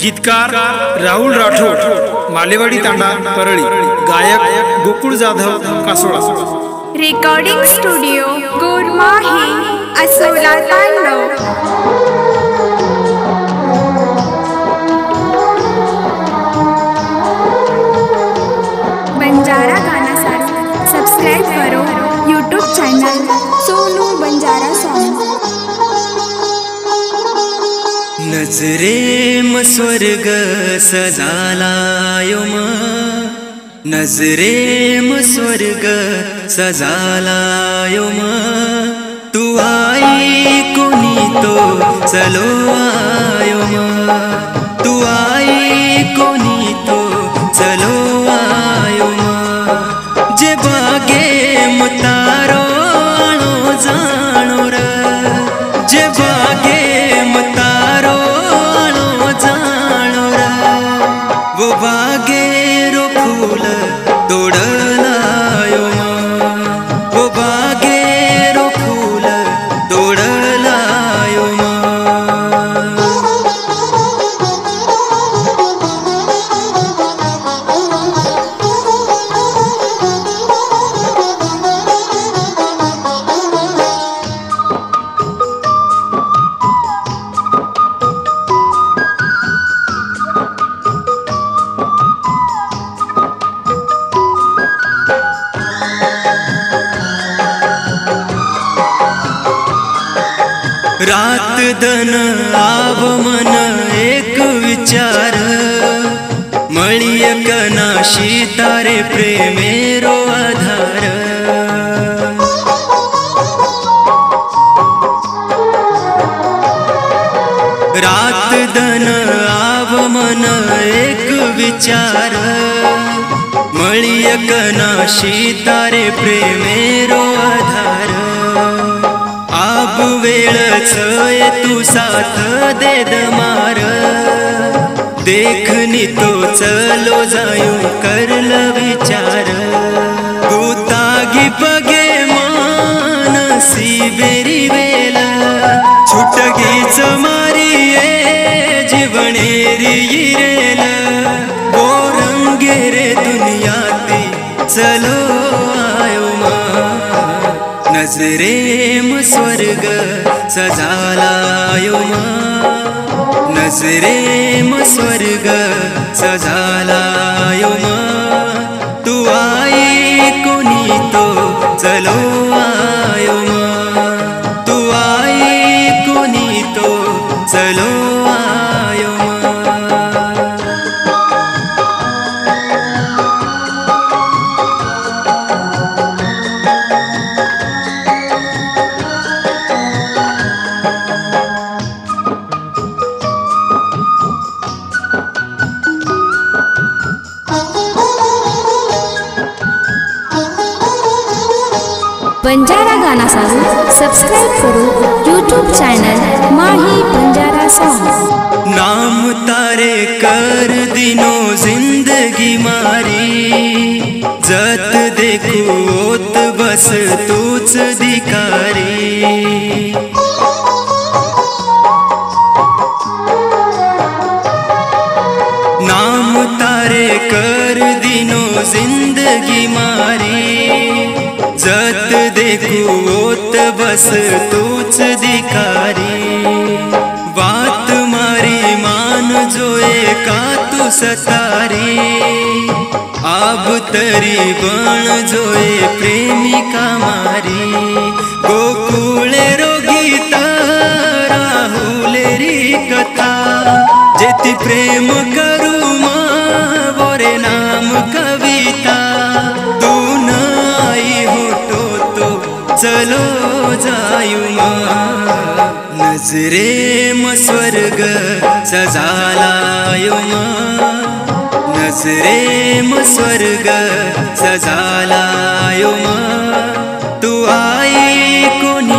गीतकार राहुल राठोड, मालेवाडी तांडा परळी। गायक Gokul Jadhav Kasola. Recording studio Gormahi Asola तांडव। बंजारा गाना साथ सब्सक्राइब करो YouTube channel Sonu Banjara song. नजरे म स्वर्ग सजालायो म, नजरे म स्वर्ग सजालायो म, तू आई कोणी तो चलो आयो म, तू आई कोणी तो चलो आयो म, जे बागे म तारो आणो जाणो र, जे बागे म तारो आणो जाणो र, वो बागेरो फूल तोडलायो म, वो बागेरो फूल तोडलायो म। रात दन आव मन एक विचार, मळिय कनाशी तारे प्रेमेरो आधार। रात दन आव मन एक विचार, मळिय कनाशी तारे प्रेमेरो आधार। आब वेळच ये तू साथ दे दमार, देखनी तो चलो जायो करल विचार। गुतागी पगे मानसी बेरी वेला, छुटगीच मारी ये जीवनेरी येरेल, वो रंगे रे दुनिया ती चलो आयो मा। नजरे म स्वर्ग सजालायो म, नजरे म स्वर्ग सजालायो म, तू आई कोणी तो चलो आयो म, तू आई कोणी तो चलो आयो म। बंजारा गाना साथ सब्सक्राइब करो YouTube channel Mahi Banjara song. नाम तारे कर दिनो जिंदगी मारी, जत देखू ओत बस तूच दिकारी। नाम तारे कर दिनो जिंदगी मारी, जत देखू ओत बस तूच दिकारी। बात मारी मान जोए का तू सतारी, आब तरी बन जोए प्रेमिका मारी। गोकुळे रो गीता राहुलेरी कथा, जेती प्रेम करू मा बोरे नाम कविता। तू नाई होतो तो चलो जायू मा, नजरे म स्वर्ग सजालायो म, नजरे म स्वर्ग सजालायो म, तू आई कोणी